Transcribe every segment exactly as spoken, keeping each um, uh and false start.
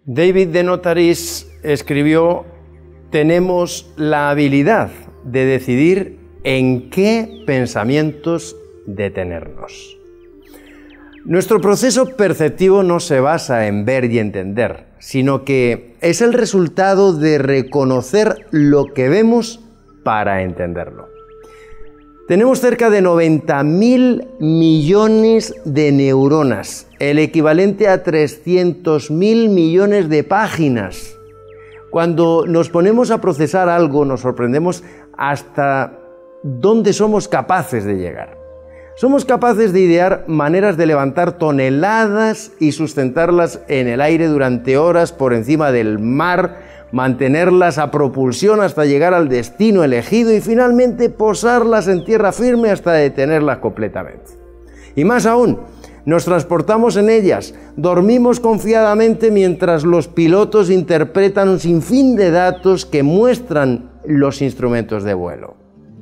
David de Notaris escribió: tenemos la habilidad de decidir en qué pensamientos detenernos. Nuestro proceso perceptivo no se basa en ver y entender, sino que es el resultado de reconocer lo que vemos para entenderlo. Tenemos cerca de noventa mil millones de neuronas, el equivalente a trescientos mil millones de páginas. Cuando nos ponemos a procesar algo, nos sorprendemos hasta dónde somos capaces de llegar. Somos capaces de idear maneras de levantar toneladas y sustentarlas en el aire durante horas por encima del mar, mantenerlas a propulsión hasta llegar al destino elegido y finalmente posarlas en tierra firme hasta detenerlas completamente. Y más aún, nos transportamos en ellas, dormimos confiadamente mientras los pilotos interpretan un sinfín de datos que muestran los instrumentos de vuelo.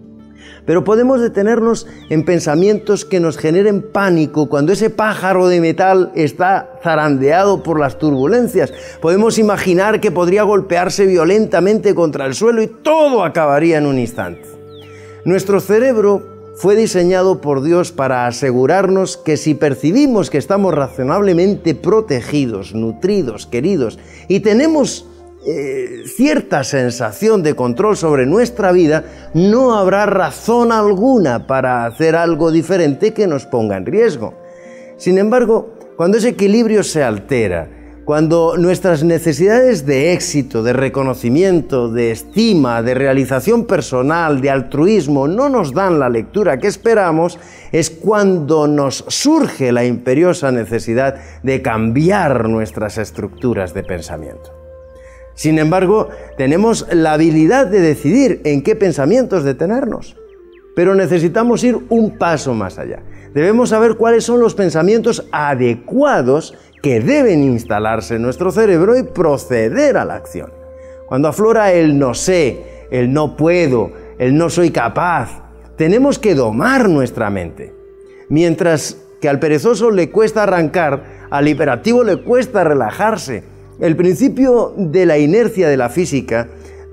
Pero podemos detenernos en pensamientos que nos generen pánico cuando ese pájaro de metal está zarandeado por las turbulencias. Podemos imaginar que podría golpearse violentamente contra el suelo y todo acabaría en un instante. Nuestro cerebro fue diseñado por Dios para asegurarnos que si percibimos que estamos razonablemente protegidos, nutridos, queridos y tenemos Eh, cierta sensación de control sobre nuestra vida, no habrá razón alguna para hacer algo diferente que nos ponga en riesgo. Sin embargo, cuando ese equilibrio se altera, cuando nuestras necesidades de éxito, de reconocimiento, de estima, de realización personal, de altruismo no nos dan la lectura que esperamos, es cuando nos surge la imperiosa necesidad de cambiar nuestras estructuras de pensamiento. Sin embargo, tenemos la habilidad de decidir en qué pensamientos detenernos. Pero necesitamos ir un paso más allá. Debemos saber cuáles son los pensamientos adecuados que deben instalarse en nuestro cerebro y proceder a la acción. Cuando aflora el no sé, el no puedo, el no soy capaz, tenemos que domar nuestra mente. Mientras que al perezoso le cuesta arrancar, al hiperactivo le cuesta relajarse. El principio de la inercia de la física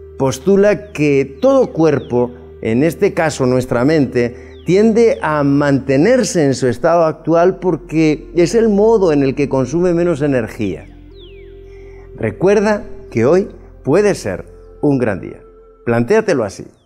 postula que todo cuerpo, en este caso nuestra mente, tiende a mantenerse en su estado actual porque es el modo en el que consume menos energía. Recuerda que hoy puede ser un gran día. Plantéatelo así.